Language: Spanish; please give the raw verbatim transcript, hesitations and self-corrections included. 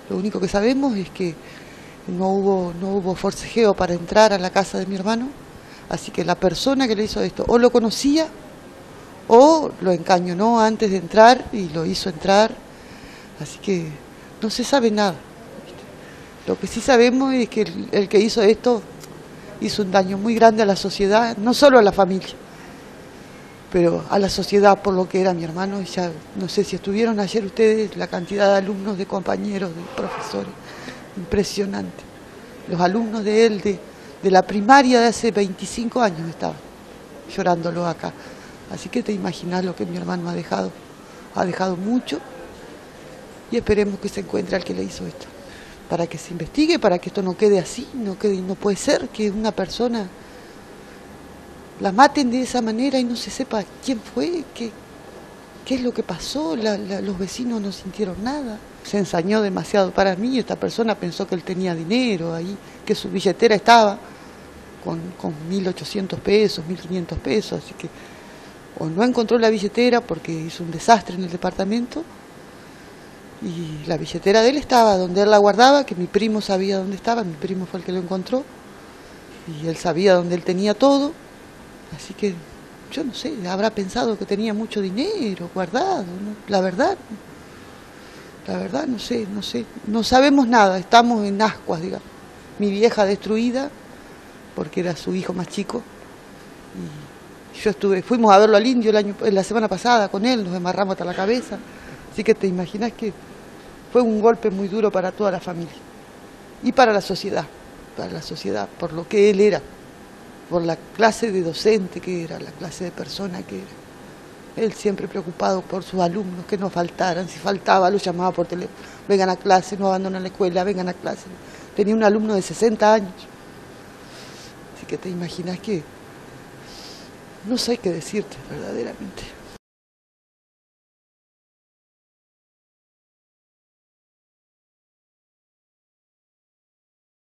Lo único que sabemos es que no hubo, no hubo forcejeo para entrar a la casa de mi hermano, así que la persona que le hizo esto o lo conocía o lo encañonó antes de entrar y lo hizo entrar, así que no se sabe nada. Lo que sí sabemos es que el, el que hizo esto hizo un daño muy grande a la sociedad, no solo a la familia, pero a la sociedad por lo que era mi hermano. Y ya no sé si estuvieron ayer ustedes, la cantidad de alumnos, de compañeros, de profesores, impresionante. Los alumnos de él, de, de la primaria de hace veinticinco años estaban llorándolo acá. Así que te imaginas lo que mi hermano ha dejado, ha dejado mucho, y esperemos que se encuentre al que le hizo esto, para que se investigue, para que esto no quede así, no quede, no puede ser que una persona la maten de esa manera y no se sepa quién fue, qué, qué es lo que pasó, la, la, los vecinos no sintieron nada. Se ensañó demasiado para mí, esta persona pensó que él tenía dinero ahí, que su billetera estaba con, con mil ochocientos pesos, mil quinientos pesos, así que o no encontró la billetera porque hizo un desastre en el departamento, y la billetera de él estaba donde él la guardaba, que mi primo sabía dónde estaba, mi primo fue el que lo encontró, y él sabía dónde él tenía todo, así que yo no sé, habrá pensado que tenía mucho dinero guardado, ¿no? La verdad, la verdad no sé, no sé, no sabemos nada, estamos en ascuas, digamos. Mi vieja destruida, porque era su hijo más chico, y yo estuve, fuimos a verlo al indio el año, la semana pasada con él, nos amarramos hasta la cabeza, así que te imaginas que fue un golpe muy duro para toda la familia y para la sociedad, para la sociedad, por lo que él era, por la clase de docente que era, la clase de persona que era. Él siempre preocupado por sus alumnos, que no faltaran, si faltaba lo llamaba por teléfono, vengan a clase, no abandonen la escuela, vengan a clase. Tenía un alumno de sesenta años, así que te imaginas que no sé qué decirte verdaderamente.